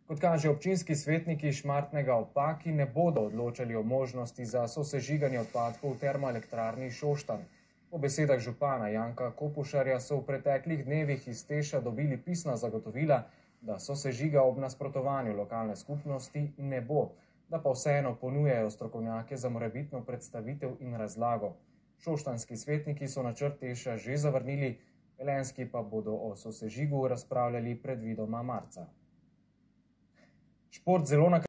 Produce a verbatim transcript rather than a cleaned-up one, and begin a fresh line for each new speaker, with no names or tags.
Kot kaže, občinski svetniki Šmartnega ob Paki ne bodo odločali o možnosti za sosežiganje odpadkov v termoelektrarni Šoštanj. Po besedah župana Janka Kopušarja so v preteklih dnevih iz Teša dobili pisna zagotovila, da sosežiga ob nasprotovanju lokalne skupnosti ne bo, da pa vseeno ponujajo strokovnjake za morebitno predstavitev in razlago. Šoštanjski svetniki so načrt Teša že zavrnili, velenjski pa bodo o sosežigu razpravljali predvidoma marca. Šport zelo